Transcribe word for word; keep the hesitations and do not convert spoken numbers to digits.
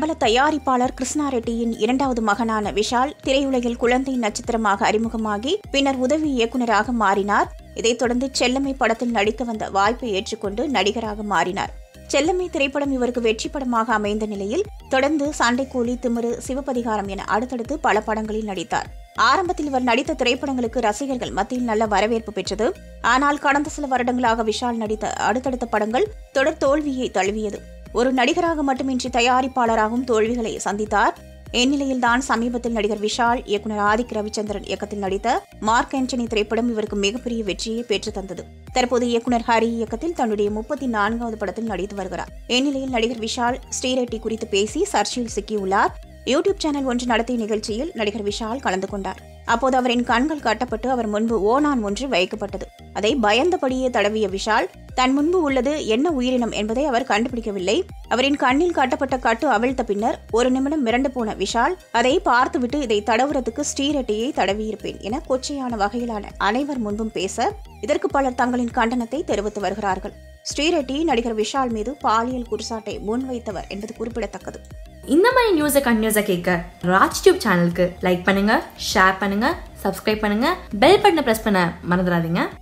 பிரபல தயாரிப்பாளர் கிருஷ்ணா ரெட்டியின் இரண்டாவது மகனான விஷால் திரையுலகில் குழந்தை நட்சத்திரமாக அறிமுகமாகி பின்னர் உதவி இயக்குநராக மாறினார். இதைத் தொடர்ந்து செல்லம்மை படத்தில் நடிக்க வந்த வாய்ப்பை ஏற்றுக்கொண்டு நடிகராக மாறினார். செல்லம்மை திரைப்படம் இவருக்கு வெற்றி படமாக அமைந்த நிலையில் தொடர்ந்து சண்டைக்கோழி, திமிரு, சிவபதிகாரம் என அடுத்தடுத்து பல படங்களில் நடித்தார். ஆரம்பத்தில் இவர் நடித்த திரைப்படங்களுக்கு ரசிகர்கள் மத்தியில் நல்ல வரவேற்பு பெற்றது. ஆனால் கடந்த சில வருடங்களாக விஷால் நடித்த அடுத்தடுத்த படங்கள் தொடர் தோல்வியை தழுவியது. ஒரு நடிகராக மட்டுமின்றி தயாரிப்பாளராகவும் தோல்விகளை சந்தித்தார். இந்நிலையில்தான் சமீபத்தில் நடிகர் விஷால் இயக்குநர் ஆதிக் ரவிச்சந்திரன் இயக்கத்தில் நடித்த மார்க் ஆண்டனி திரைப்படம் இவருக்கு மிகப்பெரிய வெற்றியை பெற்று தந்தது. தற்போது இயக்குநர் ஹரி இயக்கத்தில் தன்னுடைய முப்பத்தி நான்காவது படத்தில் நடித்து வருகிறார். இந்நிலையில் நடிகர் விஷால் ஸ்ரீரெட்டி குறித்து பேசி சர்ச்சையில் சிக்கியுள்ளார். யூடியூப் சேனல் ஒன்று நடத்திய நிகழ்ச்சியில் நடிகர் விஷால் கலந்து கொண்டார். அப்போது அவரின் கண்கள் கட்டப்பட்டு அவர் முன்பு ஓனான் ஒன்று வைக்கப்பட்டது. அதை பயந்தபடியே தடவிய விஷால் தன் முன்பு உள்ளது என்ன உயிரினம் என்பதை அவர் கண்டுபிடிக்கவில்லை. அவரின் கண்ணில் கட்டப்பட்ட கட்டு அவிழ்த்த பின்னர் ஒரு நிமிடம் மிரண்டு போன விஷால் அதை பார்த்துவிட்டு இதை தடவுறதுக்கு ஸ்ரீரெட்டியை தடவியிருப்பேன் என கொச்சையான வகையிலான அனைவர் முன்பும் பேச இதற்கு பலர் தங்களின் கண்டனத்தை தெரிவித்து வருகிறார்கள். ஸ்ரீரெட்டி நடிகர் விஷால் மீது பாலியல் குற்றச்சாட்டை முன்வைத்தவர் என்பது குறிப்பிடத்தக்கது. இந்த மாதிரி நியூஸை கண்டினியூஸாக கேட்க ராஜ் டியூப் சேனலுக்கு லைக் பண்ணுங்க, ஷேர் பண்ணுங்க, சப்ஸ்கிரைப் பண்ணுங்க, பெல் பட்டனை பிரஸ் பண்ண மறந்துடாதீங்க.